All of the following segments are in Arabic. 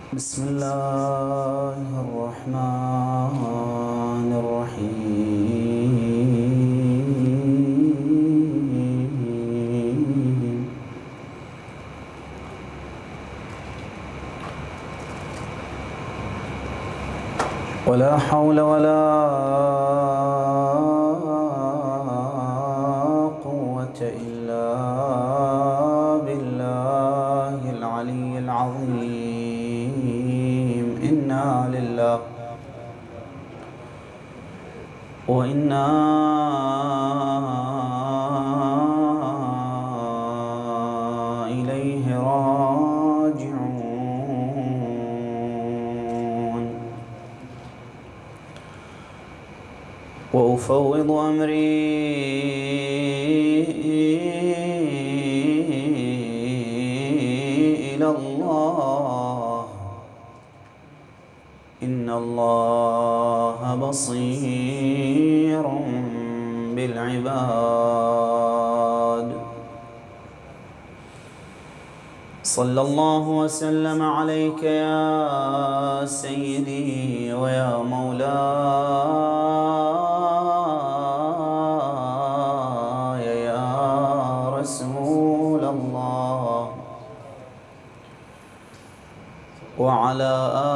بسم الله الرحمن الرحيم. ولا حول ولا قوة إلا بالله العلي العظيم. إنا لله وإنا إليه راجعون. وأفوض أمري إلى الله، إن الله بصير بالعباد. صلى الله وسلم عليك يا سيدي ويا مولاي يا رسول الله، وعلى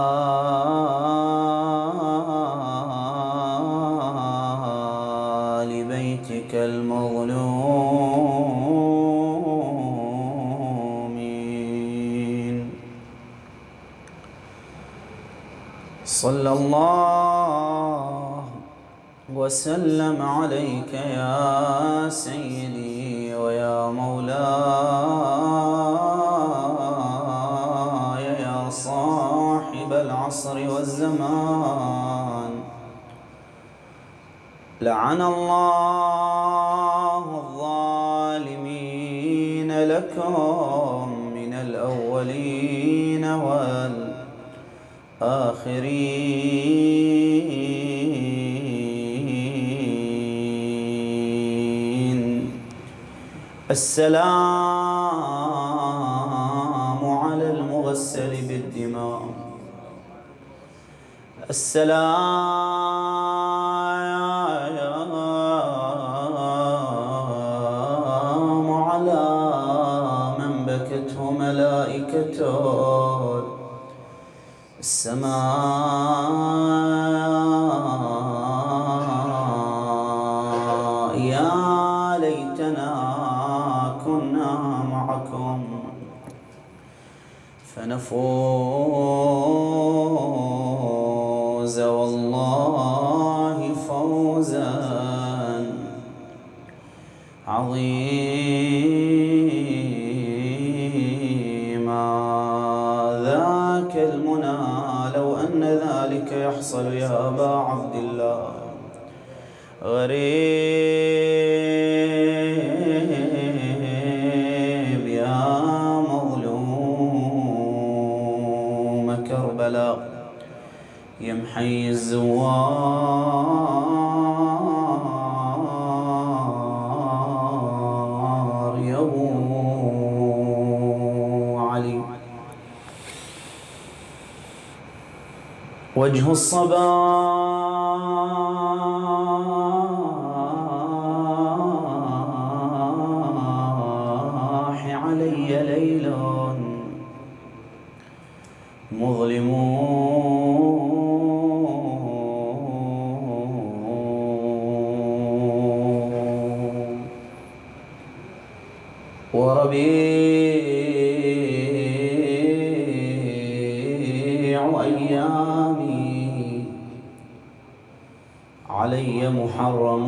آل بيتك المظلومين. صلى الله وسلم عليك يا سيدي ويا مولاي يا صاحب العصر والزمان. لعن الله الظالمين لكم من الأولين والآخرين. السلام على المغسل بالدماء، السلام على من بكته ملائكة السماء. يا ليتنا كنا معكم فنفوز والله فوزا عظيما. ذاك المنى لو أن ذلك يحصل يا أبا عبد الله. غريب يا مظلوم كربلاء، يا محيي الزوار يا أبو علي. وجه الصباح علي ليل مظلم، وربيع أيامي علي محرم.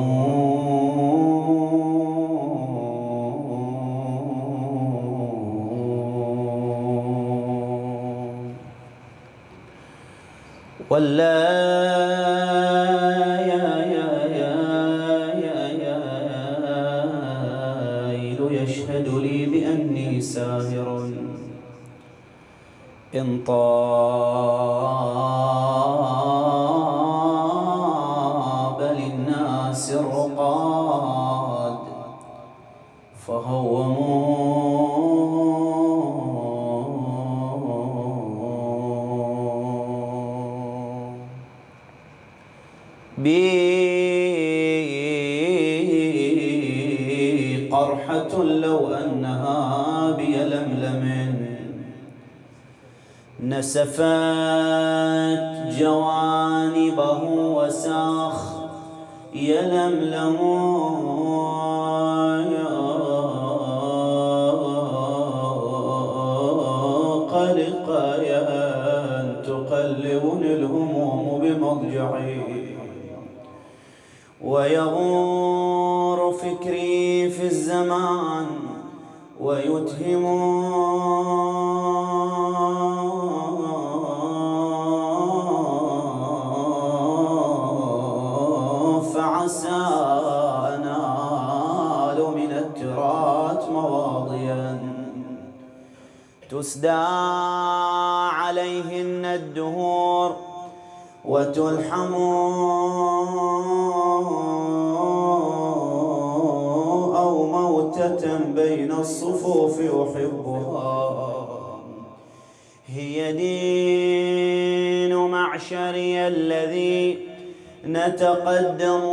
والليل يشهد لي بأني ساهر، إن طاب للناس الرقاد فهوموا بي قرحة لو أنها بيلملم نسفت جوانبه وساخ يلملم قلقايا تقلبني الهموم بمضجعي ويغور فكري في الزمان ويتهم فعسى أنال من التراث مواضيا تسدى عليهن الدهور وتلحم أو موتة بين الصفوف أحبها هي دين معشري الذي نتقدم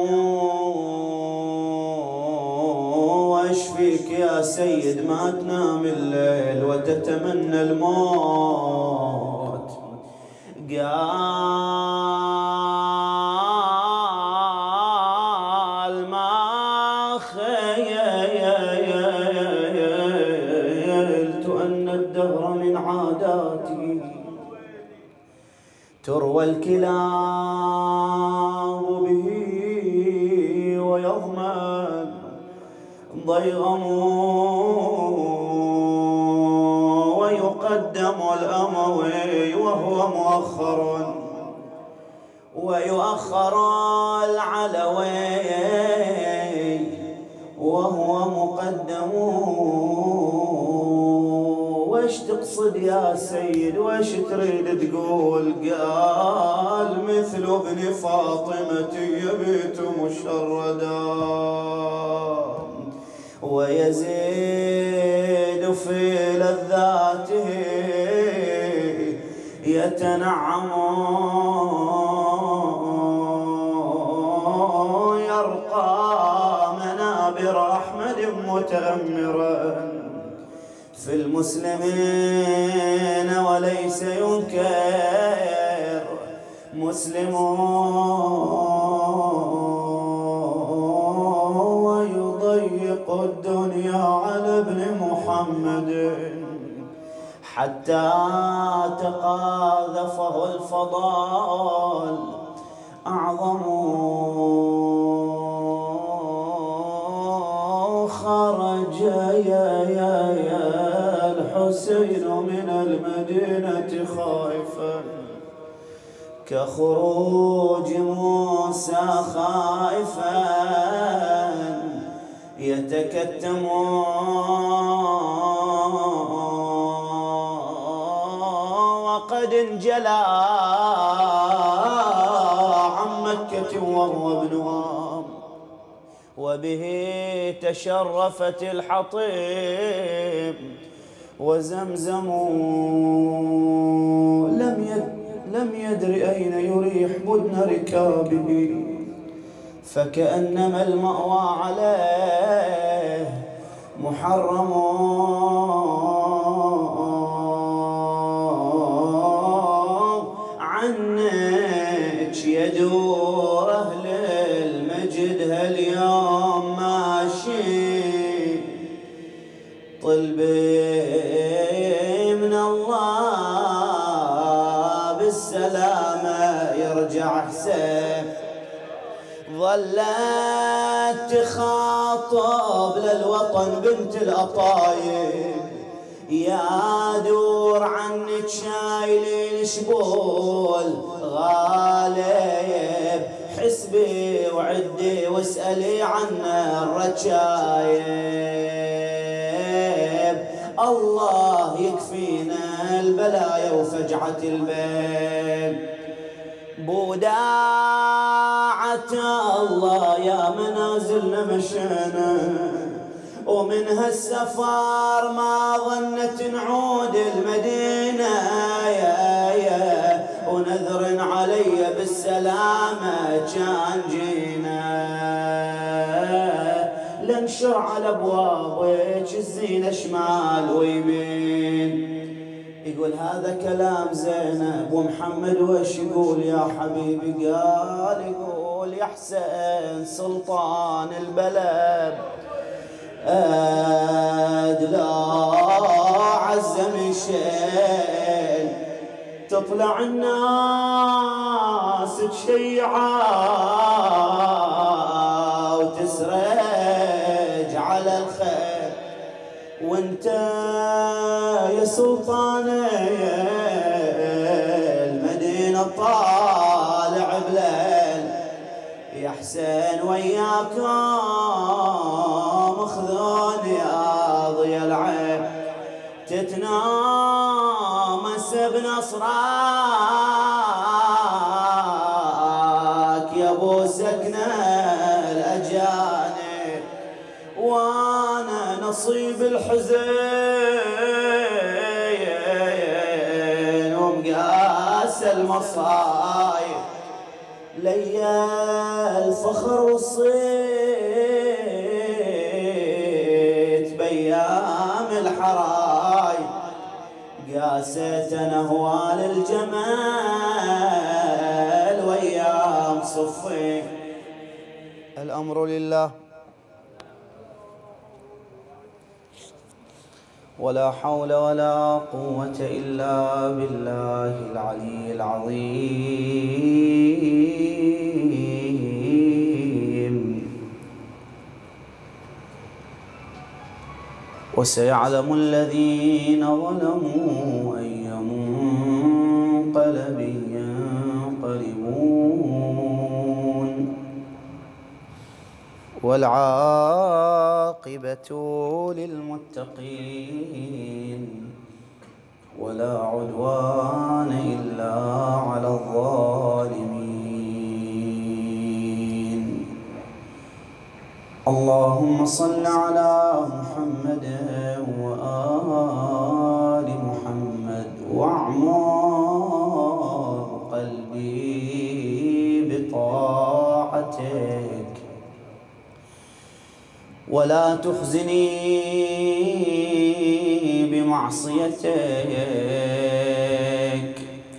واشفيك يا سيد ما تنام الليل وتتمنى الموت قال ما خيلت أن الدهر من عاداتي تروى الكلاب به ويضمن ضيغم ويقدم الأموي وهو مؤخر ويؤخر العلوي وهو مقدم وش تقصد يا سيد وش تريد تقول قال مثل ابن فاطمة يبيت مشردا ويزيد في لذاته يتنعم يرقى منابر أحمد متأمرا في المسلمين وليس ينكر مسلم ويضيق الدنيا على ابن محمد حتى تقاذفه الفضال أعظم خرج يا الحسين من المدينة خائفا كخروج موسى خائفا يتكتم وقد انجلى عن مكة وهو ابنها وبه تشرفت الحطيم وزمزم لم يدر أين يريح بدن ركابه فكأنما المأوى عليه محرم عنك يدور أهل المجد هاليوم ماشي طلبي من الله بالسلامة يرجع حسين ظلت تخاطب للوطن بنت الأطايب يا دور عنك شايلين شبول غالب حسبي وعدي واسألي عن الرجايب الله يكفينا البلايا وفجعة البيت بوداعة الله يا منازلنا مشينا ومن هالسفر ما ظنت نعود المدينة يا ونذر علي بالسلامة كان أبوابك الزينة شمال ويمين. يقول هذا كلام زينب ومحمد وش يقول يا حبيبي؟ قال يقول يا حسين سلطان البلد لا عز من شين، تطلع الناس تشيعا وتسرج على الخير، وانت يا سلطان المدينة طالع بليل. يا حسين وياكم خذون يا ضي العين، تتنامس بنصراك يا ابو سكنة الاجانب، وانا نصيب الحزين ومقاس المصايب، ليا الفخر والصيت بيام الحراي، قاسيت انا هوال الجمال ويام صفي. الامر لله ولا حول ولا قوة إلا بالله العلي العظيم. وسيعلم الذين ظلموا أي منقلب ينقلبون، والعاقبة للمتقين، ولا عدوان إلا على الظالمين. اللهم صل على محمد وآل محمد واعمر قلبي بطاعتك، ولا تخزني بمعصيتك،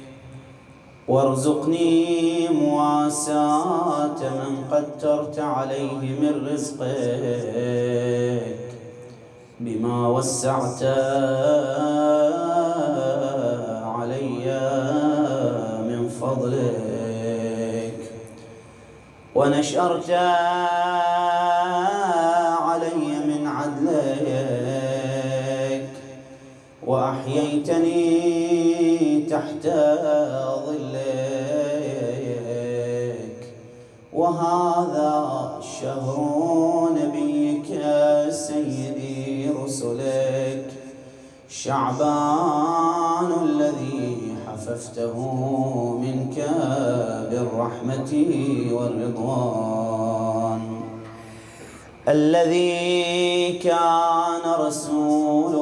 وارزقني مواساة من قدرت عليه من رزقك، بما وسعت علي من فضلك، ونشرت علي من عدلك، وأحييتني تحت ظلك. وهذا شهر نبيك سيدي رسلك شعبان الذي حففته منك بالرحمة والرضوان، الذي كان رسول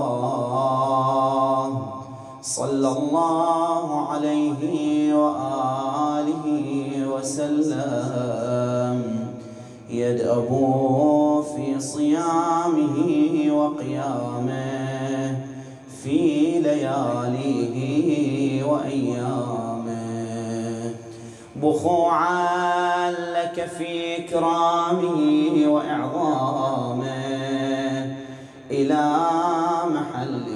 الله صلى الله عليه وآله وسلم يدأب في صيامه وقيامه في لياليه وأيامه، بخوعا لك في إكرامه وإعظامه إلى محل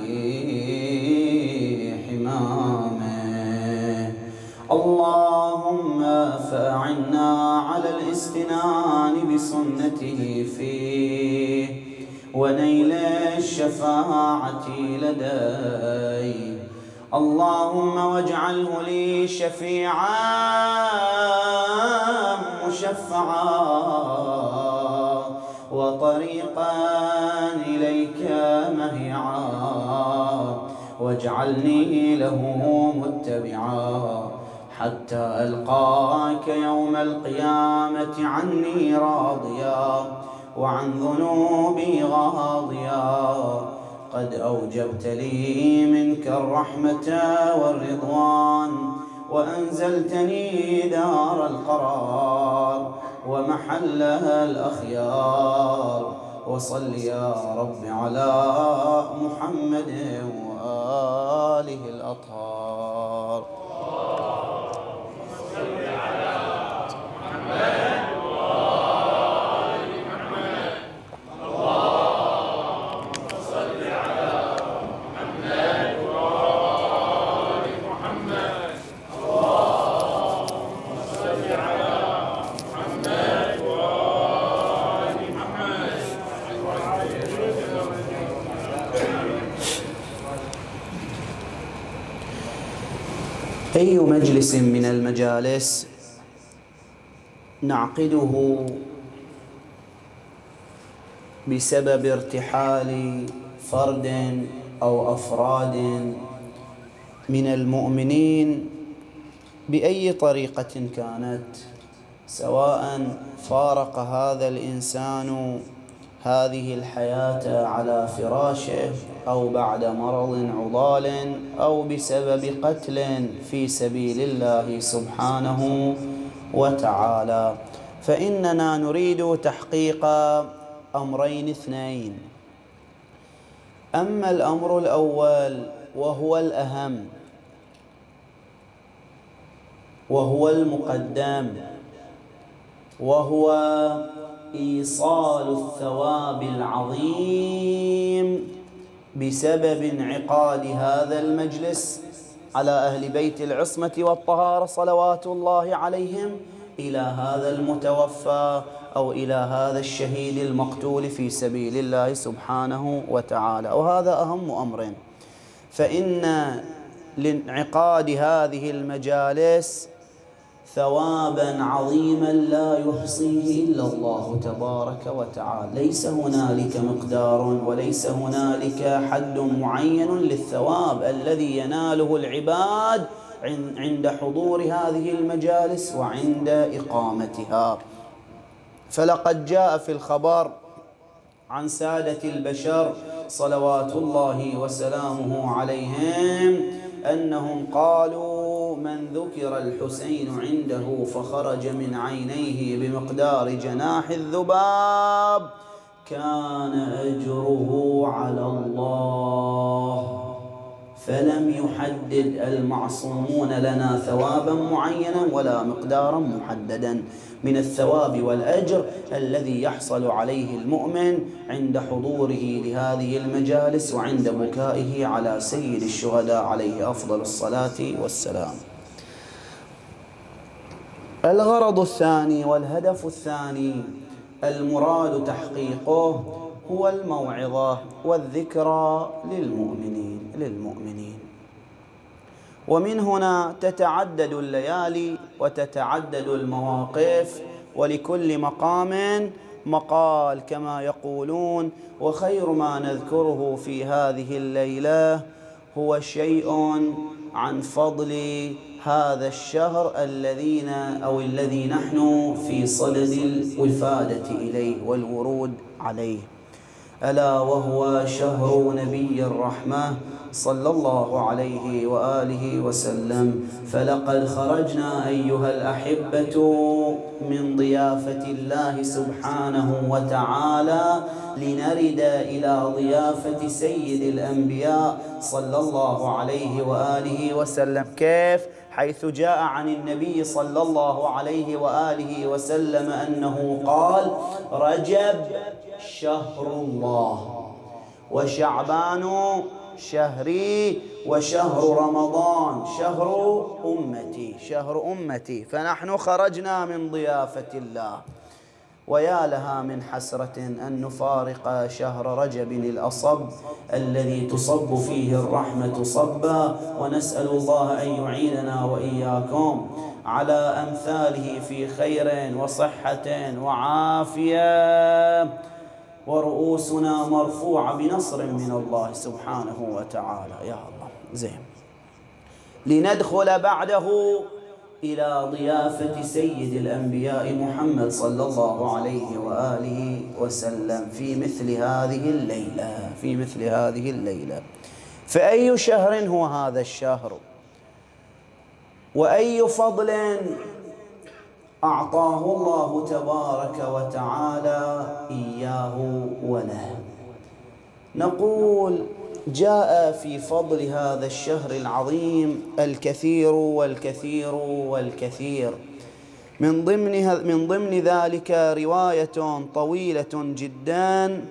حمامه. اللهم فأعنا على الاستنان بسنته فيه ونيل الشفاعة لديه. اللهم واجعله لي شفيعا مشفعا وطريقا إليك مهيعا، واجعلني له متبعا حتى ألقاك يوم القيامة عني راضيا وعن ذنوبي غاضيا، قد أوجبت لي منك الرحمة والرضوان، وأنزلتني دار القرار ومحل الأخيار، وصل يا رب على محمد وآله الأطهار. أي مجلس من المجالس نعقده بسبب ارتحال فرد أو أفراد من المؤمنين بأي طريقة كانت، سواء فارق هذا الإنسان هذه الحياة على فراشه أو بعد مرض عضال أو بسبب قتل في سبيل الله سبحانه وتعالى، فإننا نريد تحقيق أمرين اثنين. أما الأمر الأول وهو الأهم وهو المقدم، وهو إيصال الثواب العظيم بسبب انعقاد هذا المجلس على أهل بيت العصمة والطهارة صلوات الله عليهم إلى هذا المتوفى أو إلى هذا الشهيد المقتول في سبيل الله سبحانه وتعالى. وهذا أهم أمر، فإن لانعقاد هذه المجالس ثوابا عظيما لا يحصيه إلا الله تبارك وتعالى. ليس هنالك مقدار وليس هنالك حد معين للثواب الذي يناله العباد عند حضور هذه المجالس وعند إقامتها. فلقد جاء في الخبر عن سادة البشر صلوات الله وسلامه عليهم أنهم قالوا: من ذكر الحسين عنده فخرج من عينيه بمقدار جناح الذباب كان أجره على الله. فلم يحدد المعصومون لنا ثوابا معينا ولا مقدارا محددا من الثواب والأجر الذي يحصل عليه المؤمن عند حضوره لهذه المجالس وعند بكائه على سيد الشهداء عليه أفضل الصلاة والسلام. الغرض الثاني والهدف الثاني المراد تحقيقه هو الموعظة والذكرى للمؤمنين. ومن هنا تتعدد الليالي وتتعدد المواقف، ولكل مقام مقال كما يقولون. وخير ما نذكره في هذه الليلة هو شيء عن فضل هذا الشهر الذي نحن في صدد الوفادة إليه والورود عليه، ألا وهو شهر نبي الرحمة صلى الله عليه وآله وسلم. فلقد خرجنا أيها الأحبة من ضيافة الله سبحانه وتعالى لنرد إلى ضيافة سيد الأنبياء صلى الله عليه وآله وسلم. كيف؟ حيث جاء عن النبي صلى الله عليه وآله وسلم أنه قال: رجب شهر الله، وشعبان شهري، وشهر رمضان شهر أمتي. فنحن خرجنا من ضيافة الله، ويا لها من حسرة أن نفارق شهر رجب الأصب الذي تصب فيه الرحمة صبا. ونسأل الله أن يعيننا وإياكم على أمثاله في خير وصحة وعافية، ورؤوسنا مرفوعة بنصر من الله سبحانه وتعالى. يا الله زين. لندخل بعده إلى ضيافة سيد الأنبياء محمد صلى الله عليه وآله وسلم في مثل هذه الليلة. فأي شهر هو هذا الشهر؟ وأي فضل أعطاه الله تبارك وتعالى إياه وله. نقول جاء في فضل هذا الشهر العظيم الكثير والكثير والكثير، من ضمن ذلك رواية طويلة جدا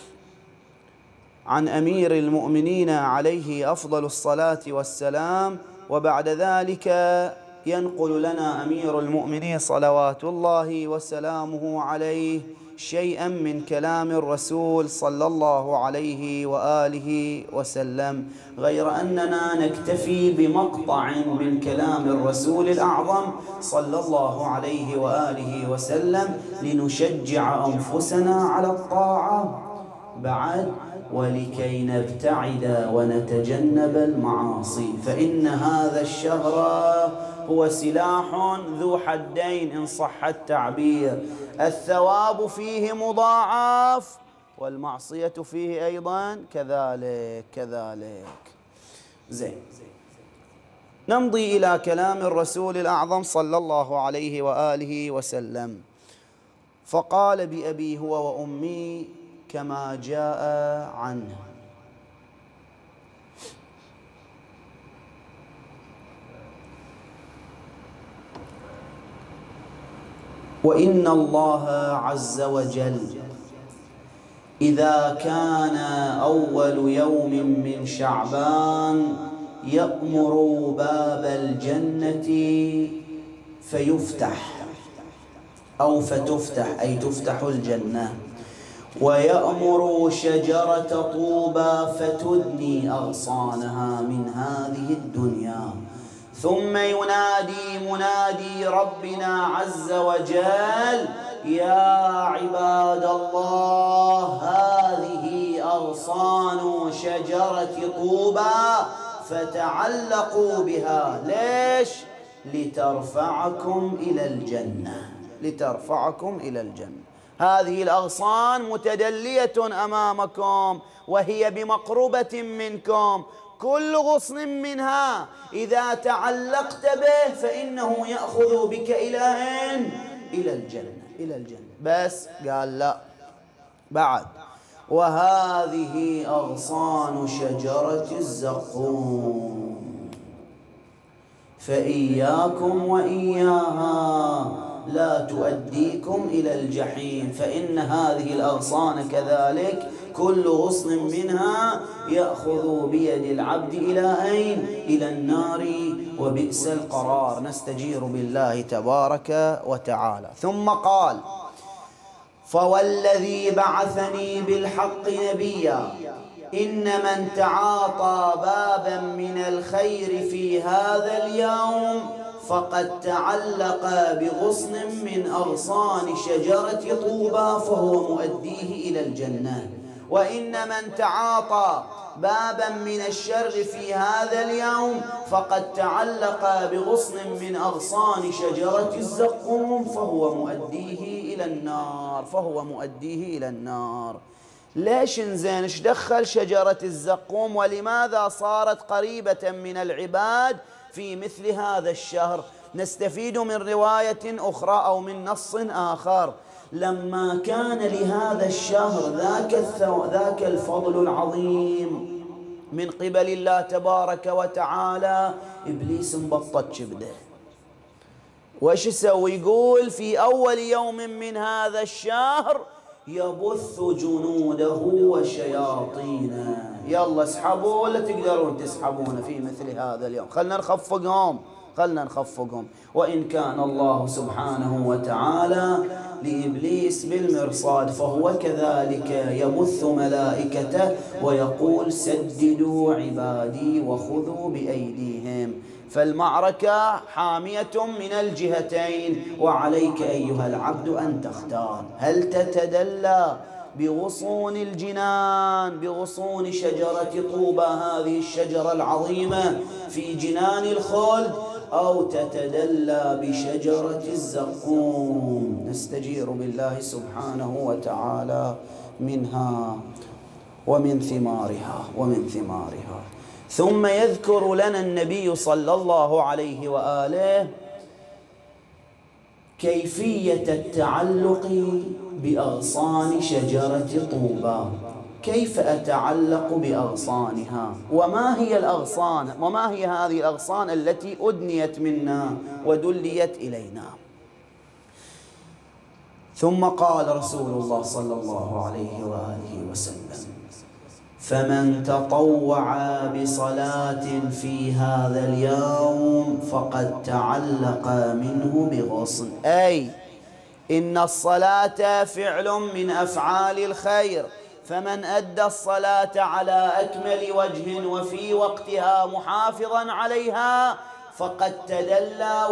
عن أمير المؤمنين عليه أفضل الصلاة والسلام، وبعد ذلك ينقل لنا أمير المؤمنين صلوات الله وسلامه عليه شيئا من كلام الرسول صلى الله عليه وآله وسلم، غير أننا نكتفي بمقطع من كلام الرسول الأعظم صلى الله عليه وآله وسلم لنشجع أنفسنا على الطاعة بعد، ولكي نبتعد ونتجنب المعاصي. فإن هذا الشهر هو سلاح ذو حدين إن صح التعبير، الثواب فيه مضاعف والمعصية فيه أيضا كذلك. زين، نمضي إلى كلام الرسول الأعظم صلى الله عليه وآله وسلم، فقال بأبي هو وأمي كما جاء عنه: وإن الله عز وجل إذا كان أول يوم من شعبان يأمر باب الجنة فيفتح أو فتفتح، أي تفتح الجنة، ويأمر شجرة طوبى فتدني أغصانها من هذه الدنيا، ثم ينادي منادي ربنا عز وجل: يا عباد الله هذه أغصان شجرة طوبى فتعلقوا بها. ليش؟ لترفعكم إلى الجنة، لترفعكم إلى الجنة. هذه الأغصان متدلية أمامكم وهي بمقربة منكم، كل غصن منها إذا تعلقت به فإنه يأخذ بك إلى أين؟ إلى الجنة، إلى الجنة. بس قال لا، بعد: وهذه أغصان شجرة الزقوم فإياكم وإياها لا تؤديكم إلى الجحيم. فإن هذه الأغصان كذلك كل غصن منها يأخذ بيد العبد إلى أين؟ إلى النار، وبئس القرار. نستجير بالله تبارك وتعالى. ثم قال: فوالذي بعثني بالحق نبيا إن من تعاطى بابا من الخير في هذا اليوم فقد تعلق بغصن من أغصان شجرة طوبى فهو مؤديه إلى الجنة. وإن من تعاطى بابا من الشر في هذا اليوم فقد تعلق بغصن من أغصان شجرة الزقوم فهو مؤديه إلى النار، فهو مؤديه إلى النار. ليش إنزين إيش دخل شجرة الزقوم؟ ولماذا صارت قريبة من العباد في مثل هذا الشهر؟ نستفيد من رواية أخرى أو من نص آخر: لما كان لهذا الشهر ذاك الفضل العظيم من قبل الله تبارك وتعالى، إبليس مبطط شبده. وإيش يسوي؟ يقول: في أول يوم من هذا الشهر يبث جنوده وشياطينه. يلا اسحبوا، ولا تقدرون تسحبون في مثل هذا اليوم؟ خلنا نخفقهم. وإن كان الله سبحانه وتعالى لإبليس بالمرصاد فهو كذلك يبث ملائكته ويقول: سددوا عبادي وخذوا بأيديهم. فالمعركة حامية من الجهتين، وعليك أيها العبد أن تختار: هل تتدلى بغصون الجنان، بغصون شجرة طوبى هذه الشجرة العظيمة في جنان الخلد، أو تتدلى بشجرة الزقوم؟ نستجير بالله سبحانه وتعالى منها ومن ثمارها. ثم يذكر لنا النبي صلى الله عليه وآله كيفية التعلق بأغصان شجرة طوبى. كيف أتعلق بأغصانها؟ وما هي الأغصان؟ وما هي هذه الأغصان التي أدنيت منا ودليت إلينا؟ ثم قال رسول الله صلى الله عليه وآله وسلم: فمن تطوع بصلاة في هذا اليوم فقد تعلق منه بغصن. أي إن الصلاة فعل من أفعال الخير، فمن أدى الصلاة على أكمل وجه وفي وقتها محافظا عليها فقد تدلى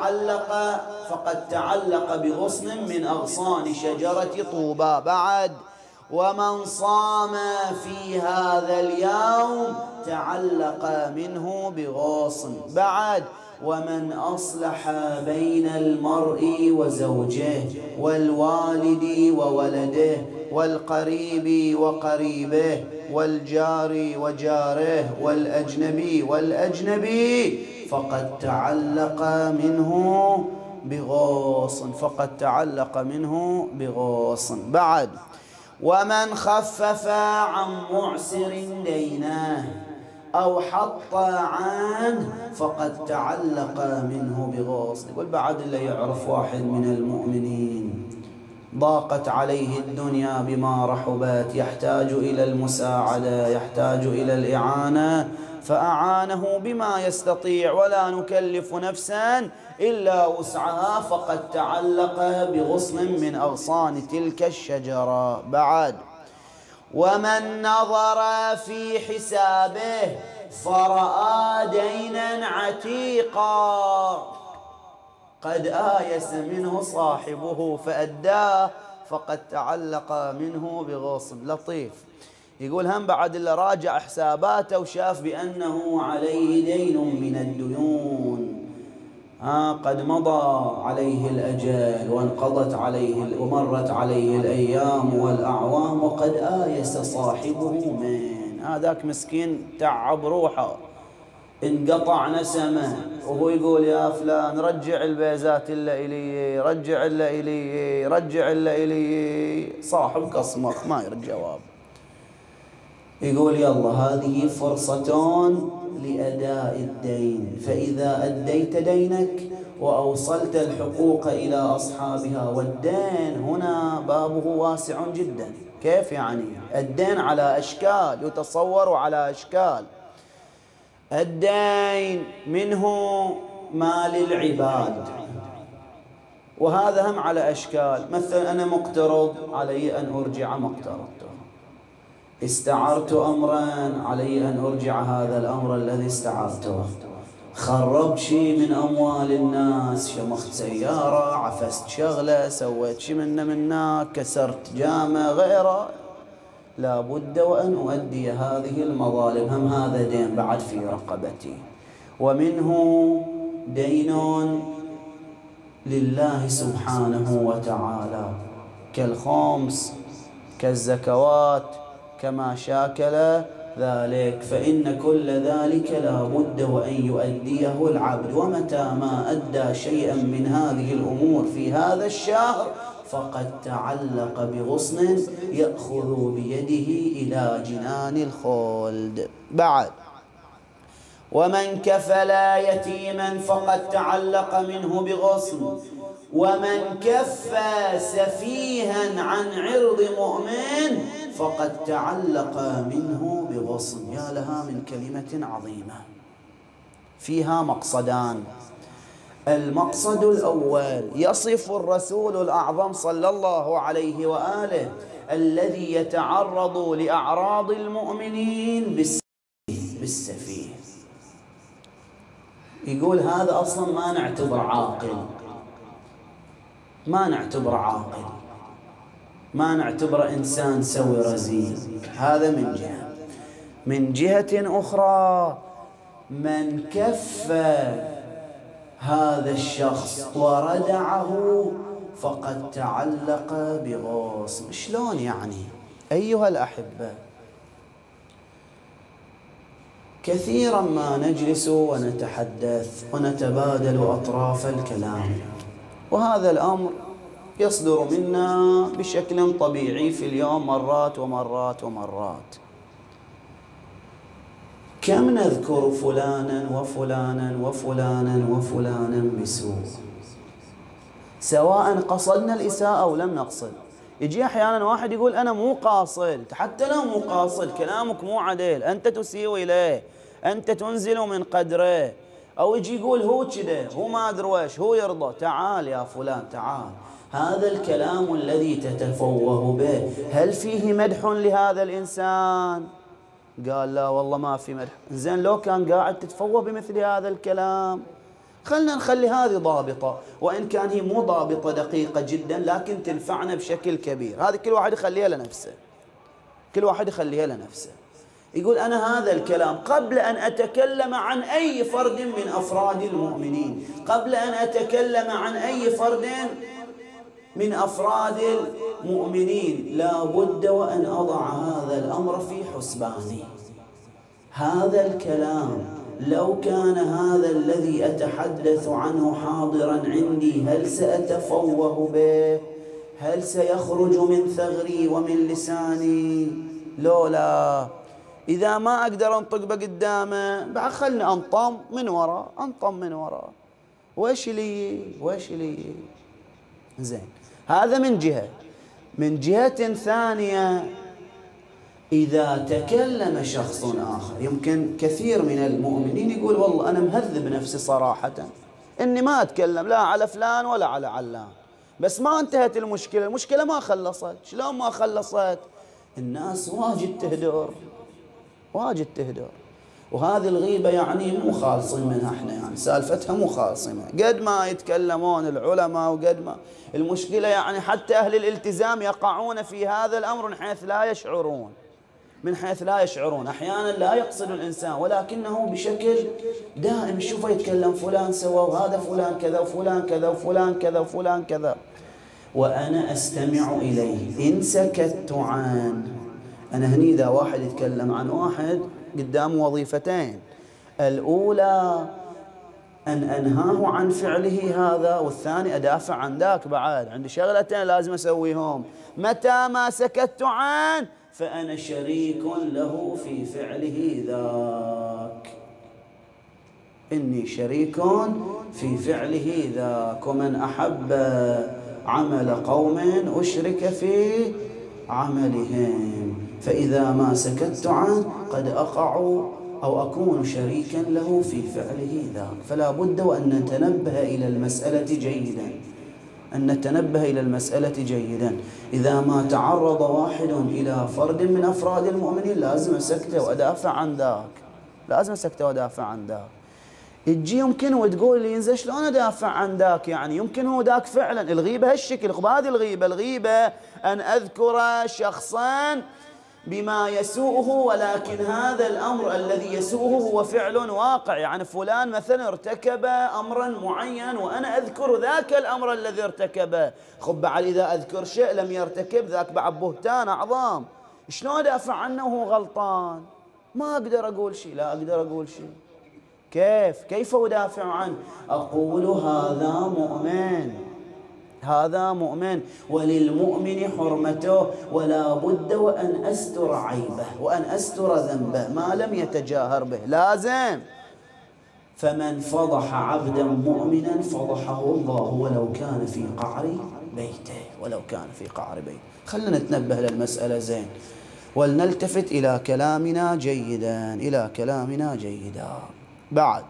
فقد تعلق بغصن من أغصان شجرة طوبى. بعد: ومن صام في هذا اليوم تعلق منه بغصن. بعد: ومن أصلح بين المرء وزوجه والوالد وولده والقريب وقريبه والجار وجاره والأجنبي والأجنبي فقد تعلق منه بغصن. فقد تعلق منه بغصن. بعد: ومن خفف عن معسر دينه أو حط عنه فقد تعلق منه بغصن. يقول بعد اللي يعرف واحد من المؤمنين ضاقت عليه الدنيا بما رحبت، يحتاج إلى المساعدة، يحتاج إلى الإعانة، فأعانه بما يستطيع ولا نكلف نفسا إلا وسعها، فقد تعلق بغصن من أغصان تلك الشجرة. بعد: ومن نظر في حسابه فرأى دينا عتيقا قد آيس منه صاحبه فأداه فقد تعلق منه بغصن. لطيف. يقول هم بعد اللي راجع حساباته وشاف بأنه عليه دين من الديون، قد مضى عليه الأجل وانقضت عليه ومرت عليه الأيام والأعوام وقد آيس صاحبه من هذاك مسكين، تعب روحه، انقطع نسمه، وهو يقول يا فلان رجع البيزات اللي إلي، رجع اللي إلي، رجع اللي إلي. صاحب قصمخ ما يرد جواب. يقول يلا هذه فرصة لأداء الدين، فإذا أديت دينك وأوصلت الحقوق إلى أصحابها، والدين هنا بابه واسع جدا. كيف يعني؟ الدين على أشكال، يتصور على أشكال. الدين منه مال العباد، وهذا هم على أشكال. مثلا أنا مقترض، علي أن أرجع ما اقترضته. استعرت أمرا، علي أن أرجع هذا الأمر الذي استعرته. خربت شيء من أموال الناس، شمخت سيارة، عفست شغلة، سويت شيء منا، كسرت جامع غيره، لا بد وأن أؤدي هذه المظالم. هم هذا دين بعد في رقبتي. ومنه دين لله سبحانه وتعالى كالخمس كالزكوات كما شاكل ذلك، فإن كل ذلك لا بد وأن يؤديه العبد. ومتى ما أدى شيئا من هذه الأمور في هذا الشهر فقد تعلق بغصن يأخذ بيده إلى جنان الخلد. بعد: ومن كفل يتيما فقد تعلق منه بغصن، ومن كف سفيها عن عرض مؤمن فقد تعلق منه بغصن. يا لها من كلمة عظيمة فيها مقصدان. المقصد الأول: يصف الرسول الأعظم صلى الله عليه وآله الذي يتعرض لأعراض المؤمنين بالسفيه. يقول هذا أصلا ما نعتبر عاقل، ما نعتبر عاقل، ما نعتبر إنسان سوي رزين. هذا من جهة. من جهة أخرى: من كف هذا الشخص وردعه فقد تعلق بغصن. شلون يعني؟ أيها الأحبة، كثيرا ما نجلس ونتحدث ونتبادل أطراف الكلام، وهذا الأمر يصدر منا بشكل طبيعي في اليوم مرات ومرات ومرات. كم نذكر فلانا وفلانا وفلانا وفلانا بسوء، سواء قصدنا الإساءة أو لم نقصد. يجي أحيانا واحد يقول أنا مو قاصد، حتى لو مو قاصد كلامك مو عدل، أنت تسيء إليه، أنت تنزل من قدره. أو يجي يقول هو كذا، هو ما أدري ويش، هو يرضى. تعال يا فلان تعال، هذا الكلام الذي تتفوه به هل فيه مدح لهذا الإنسان؟ قال لا والله ما في مدح. زين لو كان قاعد تتفوه بمثل هذا الكلام، خلنا نخلي هذه ضابطة، وإن كان هي مو ضابطة دقيقة جدا لكن تنفعنا بشكل كبير. هذه كل واحد يخليها لنفسه، كل واحد يخليها لنفسه. يقول أنا هذا الكلام قبل أن أتكلم عن أي فرد من أفراد المؤمنين، قبل أن أتكلم عن أي فرد من أفراد المؤمنين، لا بد وأن أضع هذا الأمر في حسباني. هذا الكلام لو كان هذا الذي أتحدث عنه حاضرا عندي هل سأتفوه به؟ هل سيخرج من ثغري ومن لساني؟ لولا إذا ما أقدر أنطق بقدامه بعد خلني أنطم من وراء، أنطم من وراء. وإيش لي؟ زين، هذا من جهة. من جهة ثانية، إذا تكلم شخص آخر، يمكن كثير من المؤمنين يقول والله أنا مهذب نفسي صراحة إني ما أتكلم لا على فلان ولا على علان، بس ما انتهت المشكلة، المشكلة ما خلصت. شلون ما خلصت؟ الناس واجد تهدر. وهذه الغيبة يعني مو خالصين منها احنا، يعني سالفتها مو خالصين منها. قد ما يتكلمون العلماء وقد ما المشكلة، يعني حتى أهل الالتزام يقعون في هذا الأمر من حيث لا يشعرون. أحيانا لا يقصد الإنسان ولكنه بشكل دائم شوفه يتكلم فلان سوى، وهذا فلان كذا وفلان كذا وفلان كذا وفلان كذا، وأنا أستمع إليه. إن سكت عنه، أنا هني إذا واحد يتكلم عن واحد قدام وظيفتين، الأولى أن أنهاه عن فعله هذا، والثاني أدافع عن ذاك. بعد عندي شغلتين لازم أسويهم. متى ما سكت عنه فأنا شريك له في فعله ذاك، إني شريك في فعله ذاك. ومن أحب عمل قوم أشرك في عملهم، فإذا ما سكت عنه قد أقع أو أكون شريكا له في فعله ذاك. فلا بد وأن نتنبه إلى المسألة جيدا. إذا ما تعرض واحد إلى فرد من أفراد المؤمنين لازم أسكته وأدافع عن ذاك. تجي يمكن وتقول لي ينزل شلون أدافع عن ذاك؟ يعني يمكن هو ذاك فعلا. الغيبة هالشكل. هذه الغيبة أن أذكر شخصا بما يسوءه، ولكن هذا الأمر الذي يسوءه هو فعل واقع. يعني فلان مثلا ارتكب أمرا معين وأنا أذكر ذاك الأمر الذي ارتكبه. خب بعد إذا أذكر شيء لم يرتكب ذاك بعد بهتان أعظم. شلون أدافع عنه وهو غلطان؟ ما أقدر أقول شيء، لا أقدر أقول شيء. كيف أدافع عنه؟ أقول هذا مؤمن وللمؤمن حرمته، ولا بد وأن أستر عيبه وأن أستر ذنبه ما لم يتجاهر به، لازم. فمن فضح عبدا مؤمنا فضحه الله ولو كان في قعر بيته. خلنا نتنبه للمسألة زين، ولنلتفت إلى كلامنا جيدا. بعد،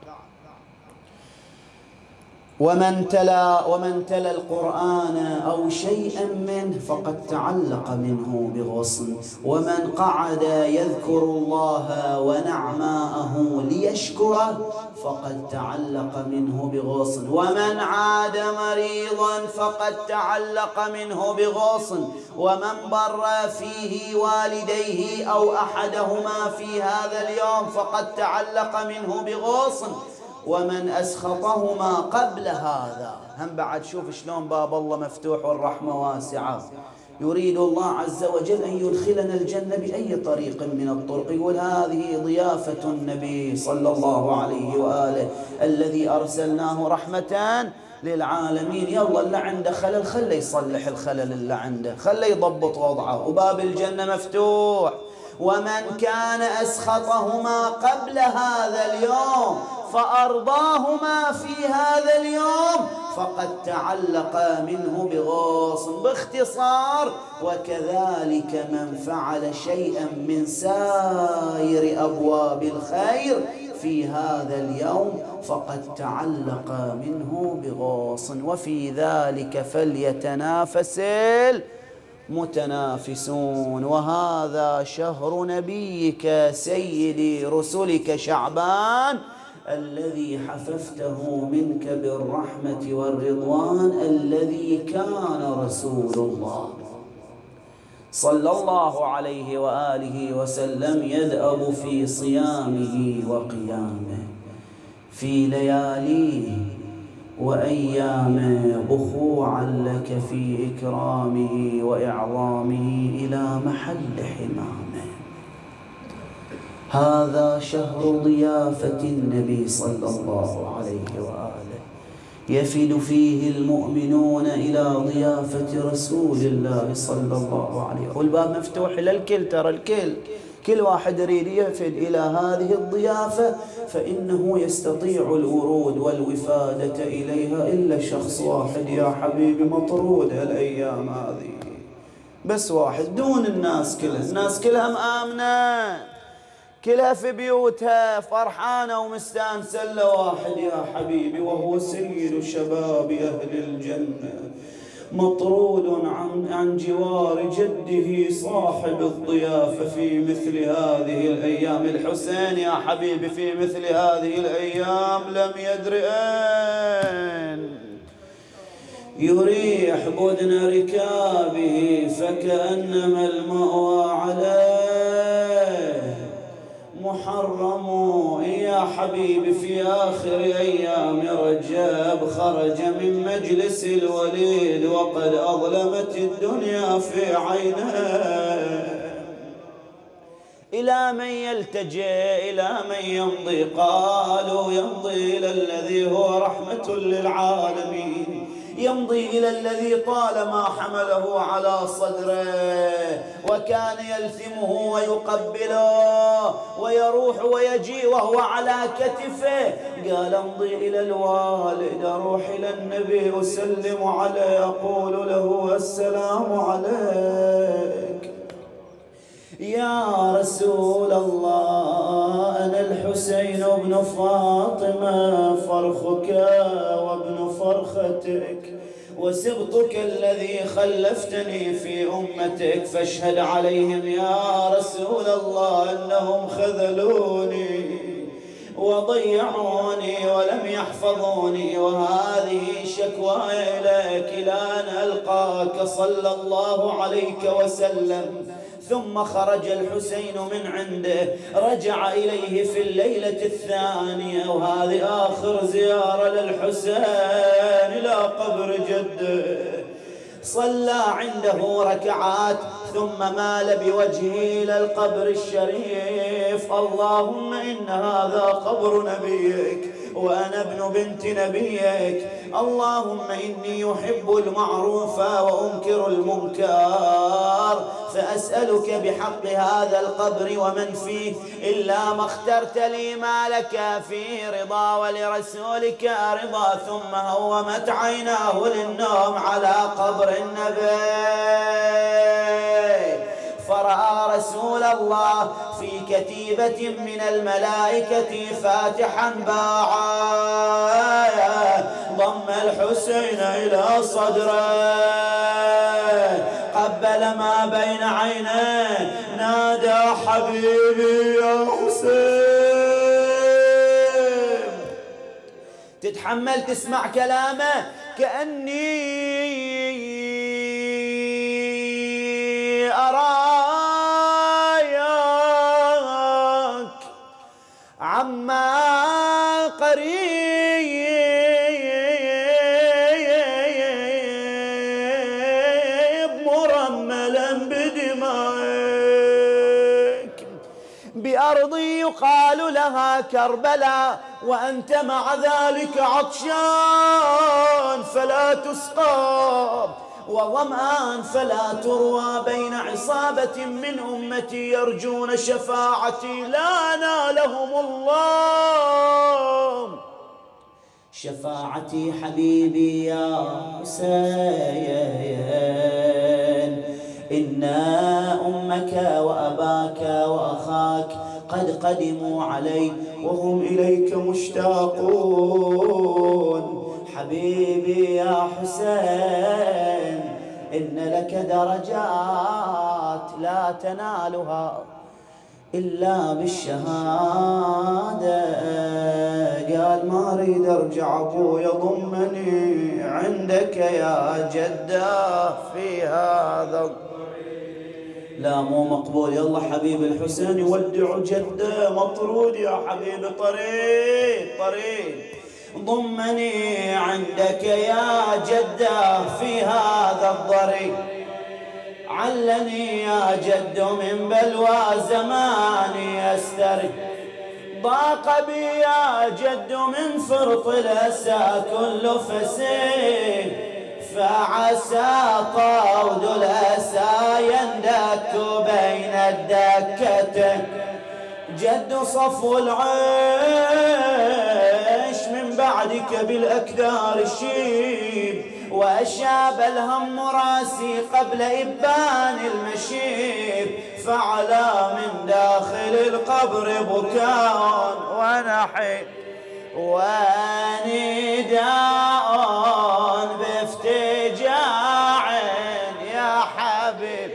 ومن تلا القرآن أو شيئا منه فقد تعلق منه بغصن، ومن قعد يذكر الله ونعماءه ليشكره فقد تعلق منه بغصن، ومن عاد مريضا فقد تعلق منه بغصن، ومن بر فيه والديه أو أحدهما في هذا اليوم فقد تعلق منه بغصن، ومن أسخطهما قبل هذا. هم بعد شوف شلون باب الله مفتوح والرحمة واسعة. يريد الله عز وجل أن يدخلنا الجنة بأي طريق من الطرق. يقول هذه ضيافة النبي صلى الله عليه وآله الذي أرسلناه رحمة للعالمين. يلا اللي عنده خلل خله يصلح الخلل اللي عنده، خله يضبط وضعه، وباب الجنة مفتوح. ومن كان أسخطهما قبل هذا اليوم فأرضاهما في هذا اليوم فقد تعلق منه بغاص. باختصار: وكذلك من فعل شيئا من سائر أبواب الخير في هذا اليوم فقد تعلق منه بغاص. وفي ذلك فليتنافس المتنافسون. وهذا شهر نبيك سيدي رسلك شعبان الذي حففته منك بالرحمة والرضوان، الذي كان رسول الله صلى الله عليه وآله وسلم يدأب في صيامه وقيامه في لياليه وأيامه بخوعا لك في إكرامه وإعظامه إلى محل حمامه. هذا شهر ضيافة النبي صلى الله عليه وآله، يفد فيه المؤمنون إلى ضيافة رسول الله صلى الله عليه وسلم. والباب مفتوح للكل، ترى كل واحد يريد يفد إلى هذه الضيافة فإنه يستطيع الورود والوفادة إليها، إلا شخص واحد يا حبيبي مطرود هالأيام هذه، بس واحد دون الناس كلها. الناس كلها مآمنة، كلها في بيوتها فرحانة ومستانسة، إلا واحد يا حبيبي وهو سيد شباب أهل الجنة مطرود عن جوار جده صاحب الضيافة في مثل هذه الأيام. الحسين يا حبيبي في مثل هذه الأيام لم يدر أين يريح بدن ركابه، فكأنما المأوى عليه محرم. يا حبيبي في آخر أيام رجب خرج من مجلس الوليد وقد أظلمت الدنيا في عينه. إلى من يلتجئ؟ إلى من يمضي؟ قالوا يمضي إلى الذي هو رحمة للعالمين، يمضي إلى الذي طالما حمله على صدره وكان يلثمه ويقبله ويروح ويجي وهو على كتفه. قال امضي إلى الوالد، أروح إلى النبي أسلم عليه أقول له السلام عليك يا رسول الله، أنا الحسين بن فاطمة فرخك وابن فرختك وسبطك الذي خلفتني في أمتك، فاشهد عليهم يا رسول الله أنهم خذلوني وضيعوني ولم يحفظوني، وهذه شكواي إليك إلى أن ألقاك صلى الله عليك وسلم. ثم خرج الحسين من عنده، رجع إليه في الليلة الثانية، وهذه آخر زيارة للحسين إلى قبر جده. صلى عنده ركعات ثم مال بوجهه إلى القبر الشريف. اللهم إن هذا قبر نبيك وأنا ابن بنت نبيك، اللهم إني أحب المعروف وأنكر المنكر، فأسألك بحق هذا القبر ومن فيه إلا ما اخترت لي ما لك فيه رضا ولرسولك رضا. ثم هومت عيناه للنوم على قبر النبي، فرأى رسول الله في كتيبة من الملائكة فاتحا باعا، ضم الحسين إلى صدره، قبل ما بين عينيه، نادى حبيبي يا حسين. تتحمل تسمع كلامه؟ كأني أراك عما قريب مرملا بدمائك بأرض يقال لها كربلاء، وأنت مع ذلك عطشان فلا تسقى وظمآن فلا تروى بين عصابة من أمتي يرجون شفاعتي لا نالهم الله. شفاعتي حبيبي يا حسين، إن أمك وأباك وأخاك قد قدموا علي وهم إليك مشتاقون. حبيبي يا حسين، إن لك درجات لا تنالها إلا بالشهادة. قال ما أريد أرجع أبوي يضمني عندك يا جدة في هذا. لا مو مقبول، يلا حبيب الحسين يودع جدة، مطرود يا حبيبي، طريق ضمني عندك يا جدة في هذا الضريق. علني يا جد من بلوى زماني أستري، ضاق بي يا جد من فرط الأسى كل فسيح، فعسى طود الأسى يندك بين الدكتين. جد صفو العيش من بعدك بالأكدار الشيب، وأشاب الهم راسي قبل إبان المشيب، فعلى من داخل القبر بكاء ونحيب ونداء بافتجاع يا حبيب.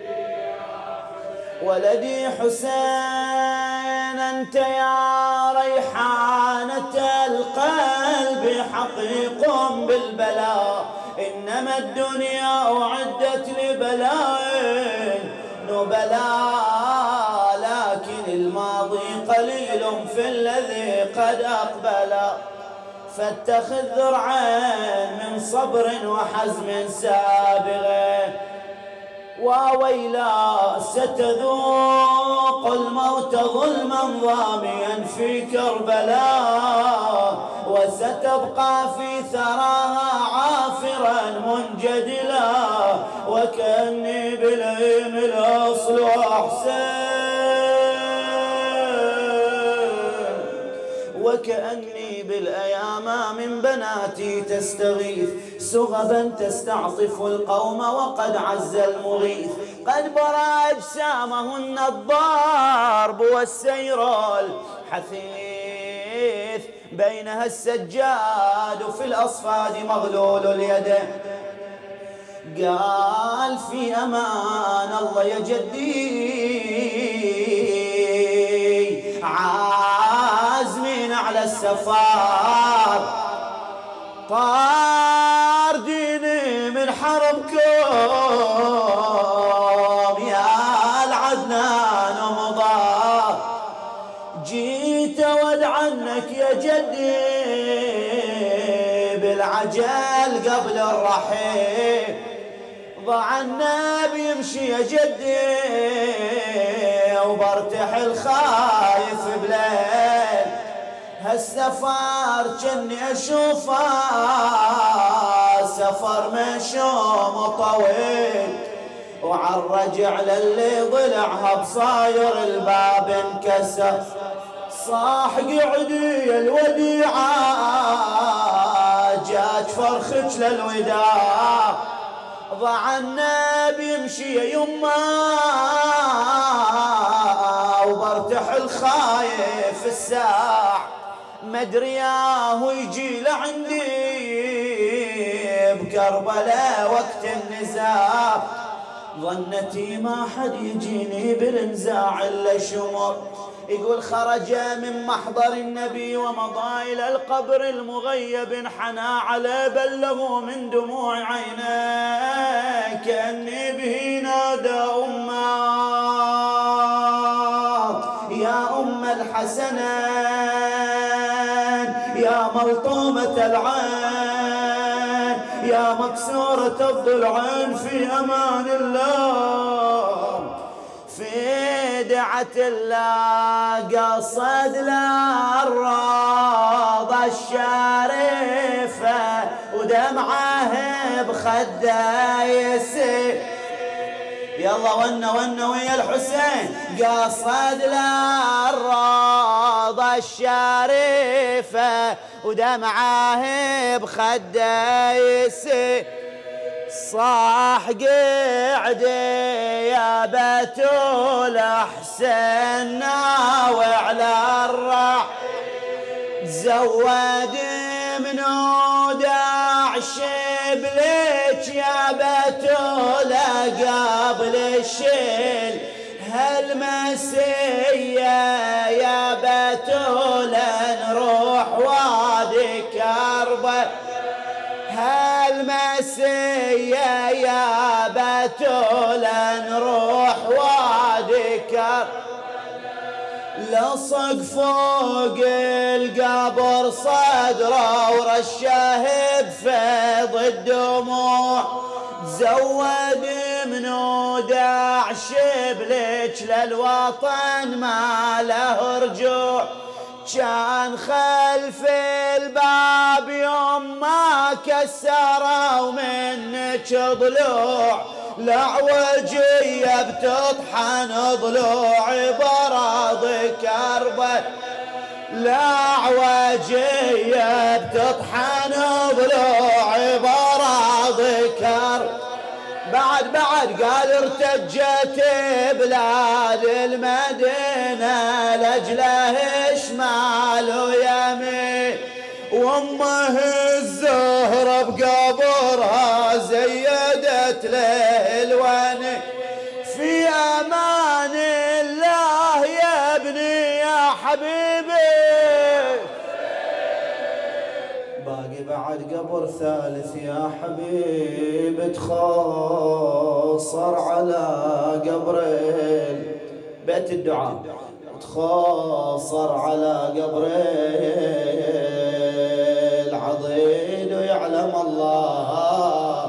ولدي حسين أنت يا ريحانة القلب حقيق بالبلاء، إنما الدنيا أعدت لبلاء نبلاء، لكن الماضي قليل في الذي قد أقبل. فاتخذ ذرعين من صبر وحزم سابغ، وويلا ستذوق الموت ظلما ضاميا في كربلاء، وستبقى في ثراها عافرا منجدلا، وكأني بالعين الأصل أحسن، وكأني بالأيام من بناتي تستغيث، سغبا تستعطف القوم وقد عز المغيث، قد برى أجسامهن الضارب والسير الحثيث، بينها السجاد في الأصفاد مغلول اليد. قال في أمان الله يا جدي عازمين على السفار، طارديني من حرمكم يا العدنان ومضى، جيت ود عنك يا جدي بالعجل قبل الرحيل، ضع النبي يمشي يا جدي وبرتحل خايف بليل، هالسفر جني اشوفه سفر مشوم طويل، وعالرجع للي ضلعها بصاير الباب انكسر، صاح قعدي الوديعة جاك فرخك للوداع، ضع النبي يمشي يما وبرتحل خايف الساع، مدري ياهو يجي لعندي بكربلاء وقت النزاع، ظنتي ما حد يجيني بالنزاع الا شمر. يقول خرج من محضر النبي ومضى إلى القبر المغيب، انحنى على بله من دموع عينيه، كأني به نادى يا أم الحسنين، يا ملطومة العين، يا مكسورة الضلعين، في أمان الله، في دعة الله قصد للروضة الشريفة، ودمعه بخده يسيل. يلا ونا ويا الحسين قصد للروضة الشريفة ودمعه بخده يسيل. صاح قعدي يا بتول حسين ناوي على الراح تزود من وداعش بليك يا بتول قبل الشيل هالمسية يا بتول نروح وادي كربلاء هالمسية يا بتول نروح وادي كربلاء لصق فوق القبر صدره ورشه بفيض الدموع تزود من وداعش بليك للوطن ما له رجوع كان خلف الباب يوم ما كسروا منك ضلوع لعوجية بتطحن ضلوع براضي كربلاء لعوجية بتطحن ضلوع براضي كربلاء بعد قال ارتجت بلاد المدينة لأجله شمال ويمين وامه الزهرة بقبرها زيدت له الوني في امان الله يا ابني يا حبيبي. باقي بعد قبر ثالث يا حبيب تخاصر على قبرين بيت الدعاء تخاصر على قبرين العضيد ويعلم الله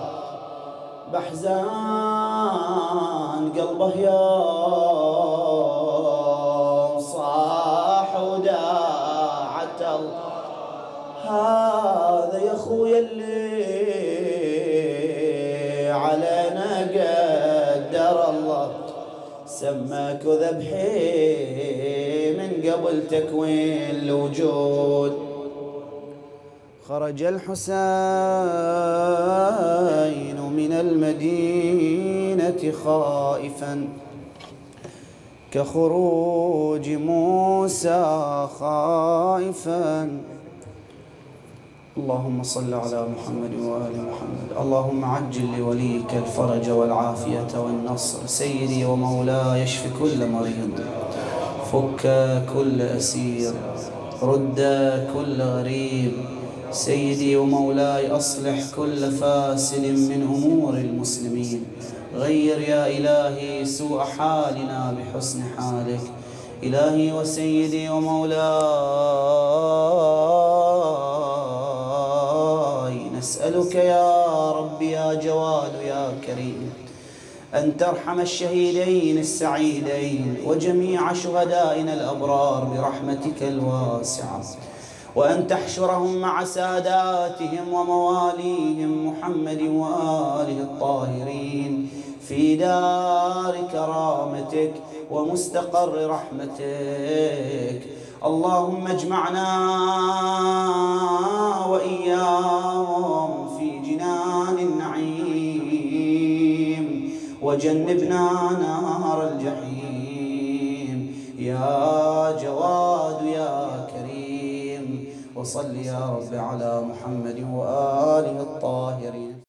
بحزان قلبه يوم صاح وداعت الله هذا يا اخويا اللي علينا قدر الله سماك ذبحي من قبل تكوين الوجود. خرج الحسين من المدينة خائفا كخروج موسى خائفا. اللهم صل على محمد وآل محمد. اللهم عجل لوليك الفرج والعافية والنصر. سيدي ومولاي اشف كل مريض فك كل أسير رد كل غريب. سيدي ومولاي أصلح كل فاسد من أمور المسلمين. غير يا إلهي سوء حالنا بحسن حالك. إلهي وسيدي ومولاي نسألك يا رب يا جواد يا كريم أن ترحم الشهيدين السعيدين وجميع شهدائنا الأبرار برحمتك الواسعة وأن تحشرهم مع ساداتهم ومواليهم محمد وآله الطاهرين في دار كرامتك ومستقر رحمتك. اللهم اجمعنا وإياهم في جنان النعيم وجنبنا نار الجحيم يا جواد يا كريم. وصل يا رب على محمد وآله الطاهرين.